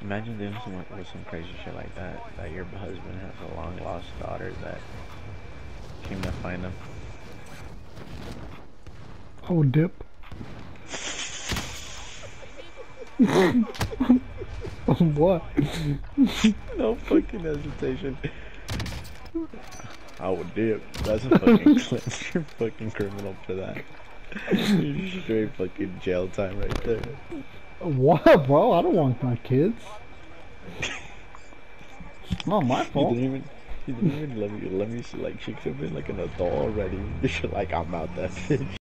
Imagine doing some crazy shit like that. That your husband has a long lost daughter that came to find him. I would dip. What? No fucking hesitation. I would dip. That's a fucking clip. You're fucking criminal for that. You're straight fucking jail time right there. What, bro? I don't want my kids. It's not my You fault. didn't even. You didn't even let me. Like she could have been like an adult already. You're like I'm out that bitch.